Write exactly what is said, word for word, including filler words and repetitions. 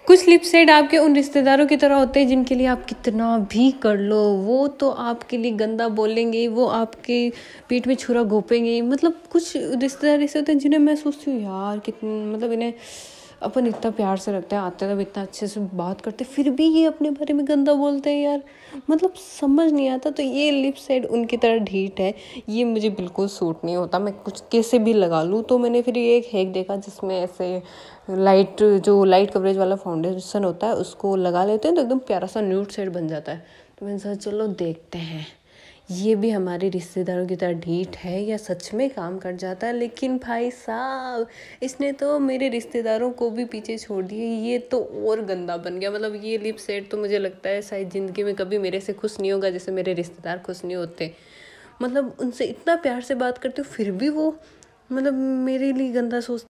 कुछ lip shade आपके उन रिश्तेदारों की तरह होते हैं जिनके लिए आप कितना भी कर लो वो तो आपके लिए गंदा बोलेंगे, वो आपके पीठ में छुरा घोंपेंगे। मतलब कुछ रिश्तेदार ऐसे होते हैं जिन्हें मैं सोचती हूँ यार कितने मतलब इन्हें अपन इतना प्यार से रखते हैं, आते तब इतना अच्छे से बात करते, फिर भी ये अपने बारे में गंदा बोलते हैं यार। मतलब समझ नहीं आता। तो ये लिप शेड उनकी तरह ढीठ है, ये मुझे बिल्कुल सूट नहीं होता। मैं कुछ कैसे भी लगा लूँ। तो मैंने फिर ये एक हैक देखा जिसमें ऐसे लाइट जो लाइट कवरेज वाला फाउंडेशन होता है उसको लगा लेते हैं तो एकदम प्यारा सा न्यूड शेड बन जाता है। तो मैंने सोचा चलो देखते हैं ये भी हमारे रिश्तेदारों की तरह ढीठ है या सच में काम कर जाता है। लेकिन भाई साहब इसने तो मेरे रिश्तेदारों को भी पीछे छोड़ दिया, ये तो और गंदा बन गया। मतलब ये लिप शेड तो मुझे लगता है शायद ज़िंदगी में कभी मेरे से खुश नहीं होगा जैसे मेरे रिश्तेदार खुश नहीं होते। मतलब उनसे इतना प्यार से बात करती हूँ फिर भी वो मतलब मेरे लिए गंदा सोच